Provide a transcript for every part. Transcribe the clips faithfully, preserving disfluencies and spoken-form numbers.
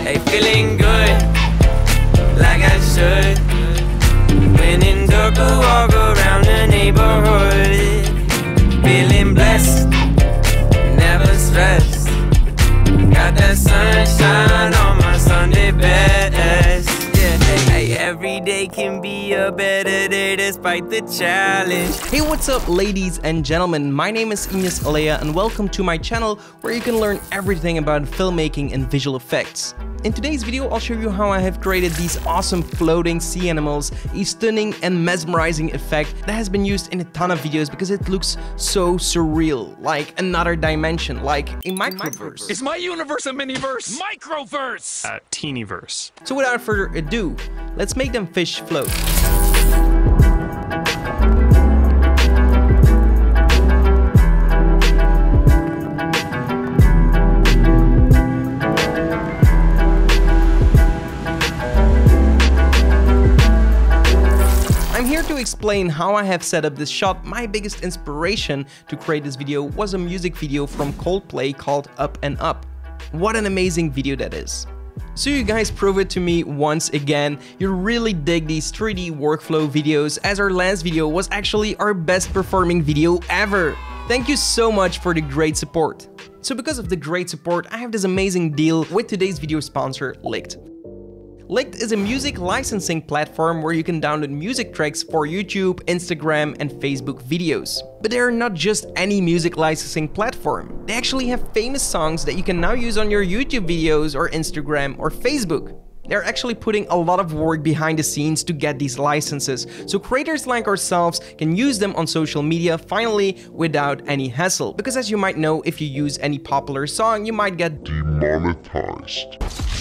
Hey, feeling good, like I should. When in dark, I walk around the neighborhood. Feeling blessed, never stressed. Got that sunshine on my Sunday best. Yeah, hey, every day can be a better day despite the challenge. Hey, what's up, ladies and gentlemen? My name is Ines Alea and welcome to my channel where you can learn everything about filmmaking and visual effects. In today's video, I'll show you how I have created these awesome floating sea animals, a stunning and mesmerizing effect that has been used in a ton of videos because it looks so surreal, like another dimension, like a microverse. Is my universe a miniverse? Microverse! Uh, teenyverse. So without further ado, let's make them fish float. I'm here to explain how I have set up this shot. My biggest inspiration to create this video was a music video from Coldplay called Up and Up. What an amazing video that is. So you guys prove it to me once again, you really dig these three D workflow videos, as our last video was actually our best performing video ever. Thank you so much for the great support. So because of the great support, I have this amazing deal with today's video sponsor, Likt. Likt is a music licensing platform where you can download music tracks for YouTube, Instagram, and Facebook videos. But they are not just any music licensing platform. They actually have famous songs that you can now use on your YouTube videos or Instagram or Facebook. They're actually putting a lot of work behind the scenes to get these licenses, so creators like ourselves can use them on social media finally without any hassle. Because as you might know, if you use any popular song, you might get demonetized.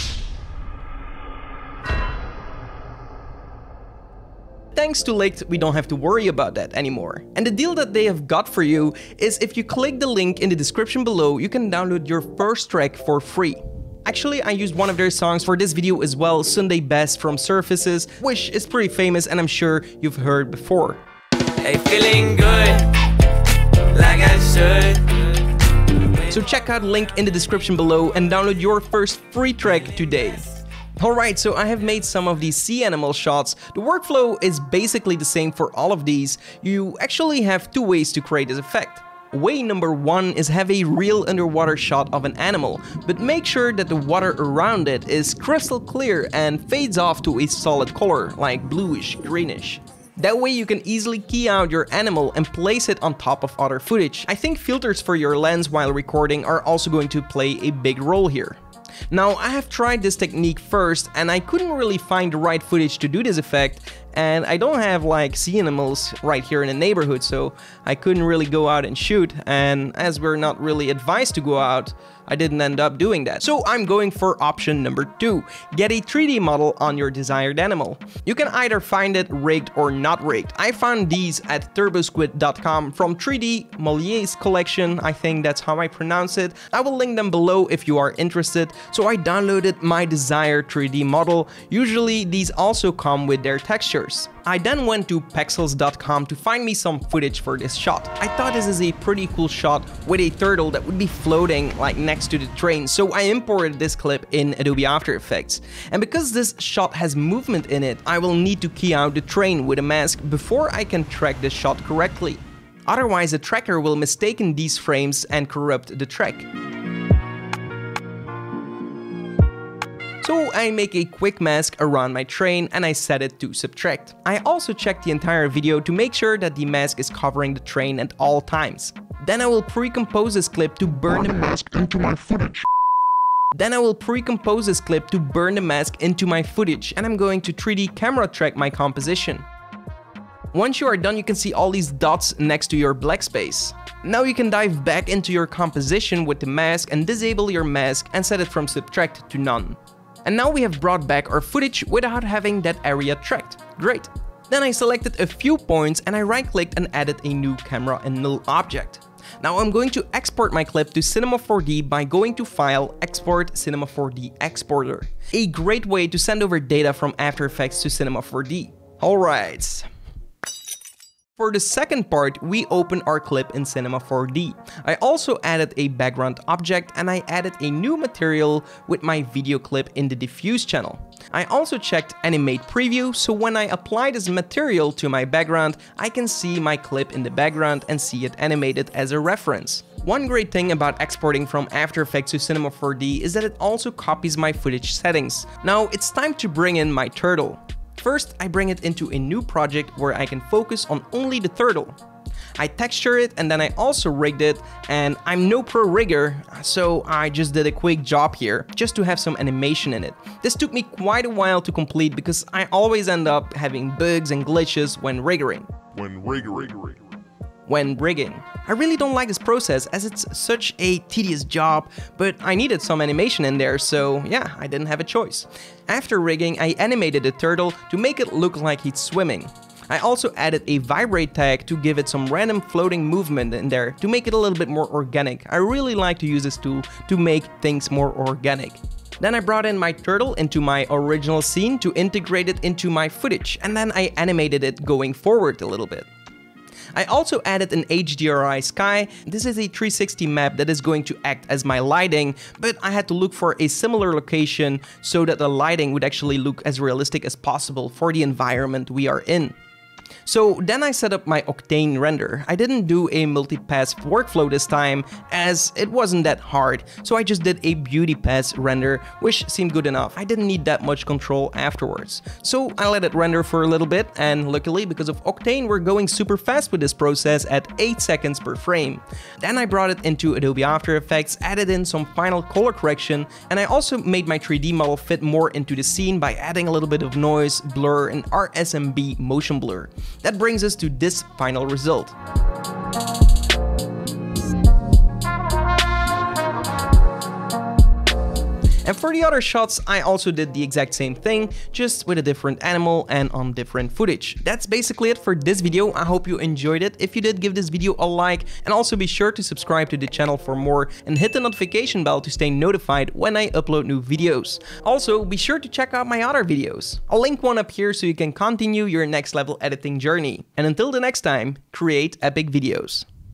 Thanks to Likt, we don't have to worry about that anymore. And the deal that they have got for you is if you click the link in the description below, you can download your first track for free. Actually, I used one of their songs for this video as well, Sunday Best from Surfaces, which is pretty famous and I'm sure you've heard before. Hey, feeling good, like I should. So check out the link in the description below and download your first free track today. Alright, so I have made some of these sea animal shots. The workflow is basically the same for all of these. You actually have two ways to create this effect. Way number one is have a real underwater shot of an animal, but make sure that the water around it is crystal clear and fades off to a solid color, like bluish, greenish. That way you can easily key out your animal and place it on top of other footage. I think filters for your lens while recording are also going to play a big role here. Now, I have tried this technique first and I couldn't really find the right footage to do this effect, and I don't have like sea animals right here in the neighborhood, so I couldn't really go out and shoot, and as we're not really advised to go out, I didn't end up doing that. So I'm going for option number two. Get a three D model on your desired animal. You can either find it rigged or not rigged. I found these at turbosquid dot com from three D Molier's collection, I think that's how I pronounce it. I will link them below if you are interested. So I downloaded my desired three D model. Usually these also come with their textures. I then went to pexels dot com to find me some footage for this shot. I thought this is a pretty cool shot with a turtle that would be floating like next to the train, so I imported this clip in Adobe After Effects. And because this shot has movement in it, I will need to key out the train with a mask before I can track the shot correctly. Otherwise, the tracker will mistake these frames and corrupt the track. So I make a quick mask around my train and I set it to subtract. I also check the entire video to make sure that the mask is covering the train at all times. Then I will pre-compose this clip to burn the mask into my footage. Then I will pre-compose this clip to burn the mask into my footage, and I'm going to three D camera track my composition. Once you are done, you can see all these dots next to your black space. Now you can dive back into your composition with the mask and disable your mask and set it from subtract to none. And now we have brought back our footage without having that area tracked. Great! Then I selected a few points and I right-clicked and added a new camera and null object. Now I'm going to export my clip to Cinema four D by going to File, Export, Cinema four D Exporter. A great way to send over data from After Effects to Cinema four D. Alright. For the second part, we open our clip in Cinema four D. I also added a background object and I added a new material with my video clip in the diffuse channel. I also checked animate preview, so when I apply this material to my background, I can see my clip in the background and see it animated as a reference. One great thing about exporting from After Effects to Cinema four D is that it also copies my footage settings. Now it's time to bring in my turtle. First, I bring it into a new project where I can focus on only the turtle. I texture it and then I also rigged it, and I'm no pro rigger, so I just did a quick job here just to have some animation in it. This took me quite a while to complete because I always end up having bugs and glitches when riggering. When riggering. When rigging. I really don't like this process as it's such a tedious job, but I needed some animation in there, so yeah, I didn't have a choice. After rigging, I animated the turtle to make it look like he's swimming. I also added a vibrate tag to give it some random floating movement in there to make it a little bit more organic. I really like to use this tool to make things more organic. Then I brought in my turtle into my original scene to integrate it into my footage, and then I animated it going forward a little bit. I also added an H D R I sky. This is a three sixty map that is going to act as my lighting, but I had to look for a similar location so that the lighting would actually look as realistic as possible for the environment we are in. So then I set up my Octane render. I didn't do a multi-pass workflow this time as it wasn't that hard, so I just did a beauty pass render, which seemed good enough. I didn't need that much control afterwards. So I let it render for a little bit, and luckily because of Octane we're going super fast with this process at eight seconds per frame. Then I brought it into Adobe After Effects, added in some final color correction, and I also made my three D model fit more into the scene by adding a little bit of noise, blur, and R S M B motion blur. That brings us to this final result. And for the other shots, I also did the exact same thing, just with a different animal and on different footage. That's basically it for this video. I hope you enjoyed it. If you did, give this video a like, and also be sure to subscribe to the channel for more and hit the notification bell to stay notified when I upload new videos. Also, be sure to check out my other videos. I'll link one up here so you can continue your next level editing journey. And until the next time, create epic videos.